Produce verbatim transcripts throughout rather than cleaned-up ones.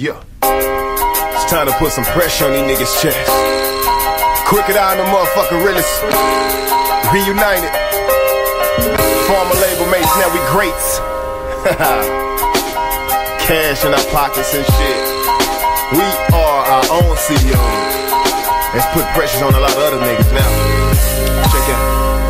Yeah. It's time to put some pressure on these niggas' chest. Crooked Eye and the motherfucking realest. Reunited. Former label mates, now we greats. Cash in our pockets and shit. We are our own C E Os. Let's put pressures on a lot of other niggas now. Check it.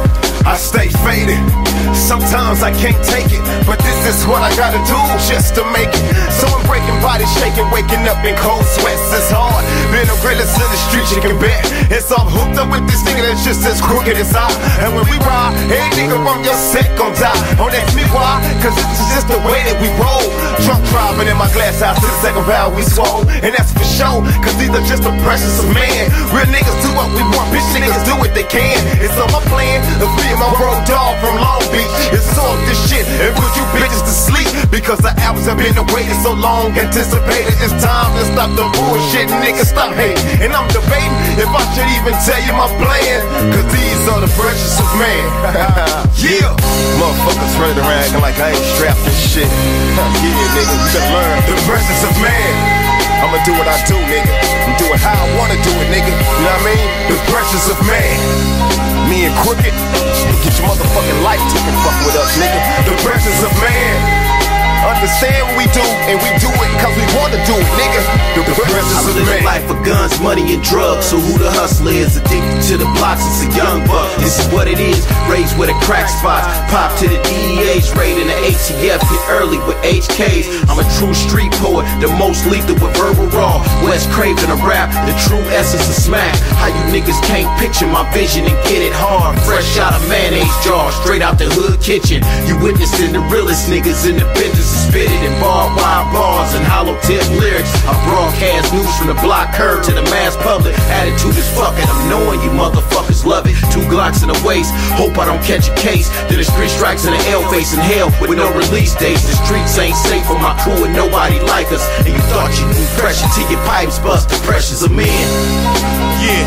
I stay faded. Sometimes I can't take it, but this is what I gotta do just to make it. So I'm breaking bodies, shaking, waking up in cold sweats. It's hard. Being a realist in the street, you can bet. It's all hooked up with this nigga that's just as crooked as I. And when we ride, every nigga from your set gon' die. Don't ask me why, cause this is just the way that we roll. Drunk driving in my glass house to the second valve we swole. And that's for sure, cause these are just the pressures of man. Real niggas do what we want, bitch niggas do what they can. It's on my plan of being my road dog from Long Beach. It's off this shit and put you bitches to sleep, because the hours have been awaited so long, anticipated. It's time to stop the bullshit, niggas, stop hating. And I'm debating if I should even tell you my plan, cause these are the pressures of man. Yeah. Motherfuckers running around acting like I ain't strapped and shit. Yeah, nigga, you better learn the pressures of man. I'ma do what I do, nigga. I'm doing how I wanna do it, nigga. You know what I mean? The pressures of man. Me and Crooked, get your motherfucking life taken fucking with us, nigga. The pressures of man. Understand what we do, and we do it cause we wanna do it, nigga. The, the pressures of man. Life for guns, money, and drugs. So who the hustler is? Addicted to the blocks, it's a young buck. This is what it is. Raised with a crack spot. Pop to the D E A's, raid in the A T F. Hit early with H Ks. I'm a true street poet, the most lethal with verbal raw. West Craven a rap, the true essence of smack. How you niggas can't picture my vision and get it hard. Fresh out of mayonnaise jar, straight out the hood kitchen. You witnessing the realest niggas in the business. Spitted in barbed wire bars and hollow tip lyrics. I broadcast news from the block curve to the mass public. Attitude is fucking, I'm knowing you motherfuckers love it. Two Glocks in the waist, hope I don't catch a case. Then the street strikes in the L facing hell with no release dates. The streets ain't safe for my crew and nobody like us. And you thought you knew pressure till your pipes bust. The pressures of men. Yeah.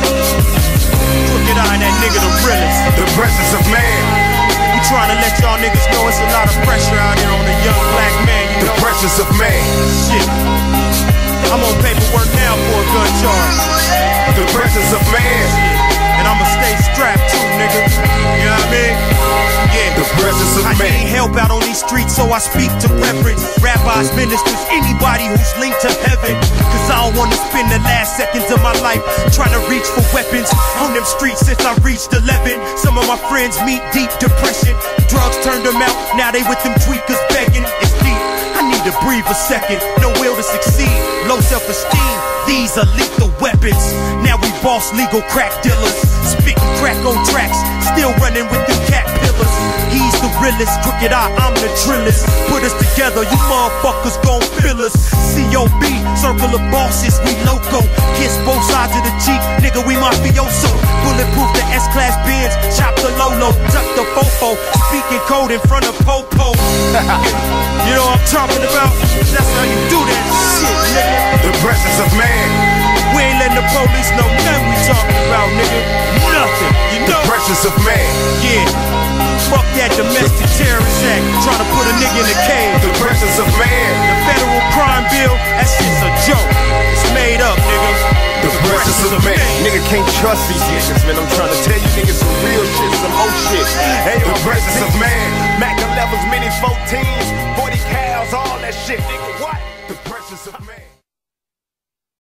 Crooked Eye, that nigga the realest. The pressures of man. We trying to let y'all niggas know it's a lot of pressure out here on a young black man, you know? The pressures of man. Shit. I'm on paperwork now for a gun charge. The pressures of man. Shit. And I'ma stay strapped too, nigga. You know what I mean? Yeah. The pressures of I man. need help out on these streets, so I speak to reverends, rabbis, ministers, anybody who's linked to heaven. Cause I don't wanna spend the last seconds of my life trying to reach for weapons on them streets since I reached eleven. Some of my friends meet deep depression. Drugs turned them out, now they with them tweakers begging. It's deep, I need to breathe a second. No will to succeed, low self-esteem. These are lethal weapons. Now we boss legal crack dealers, spitting crack on tracks, still running with them cat pillars. He's the realest, Crooked Eye, I'm the drillest. Put us together, you motherfuckers gon' fill us. C O B, circle of bosses, we loco. Kiss both sides of the Jeep, nigga, we mafioso. Bulletproof the S-Class Benz, chop the Lolo, duck the Fofo. Speaking code in front of Popo. You know what I'm talking about? That's how you do that shit, nigga. The pressures of man. We ain't letting the police know nothing we talking about, nigga. Nothing, you know? The pressures of man. Yeah. Fuck that domestic terrorist act, trying to put a nigga in a cage. The pressures of man. The federal crime bill, that shit's a joke. It's made up, nigga. The pressures of man. Nigga can't trust these niggas, man. I'm trying to tell you niggas some real shit, some old shit. Hey, the pressures of man. Mac elevens, mini fourteens, forty cows, all that shit, nigga. What?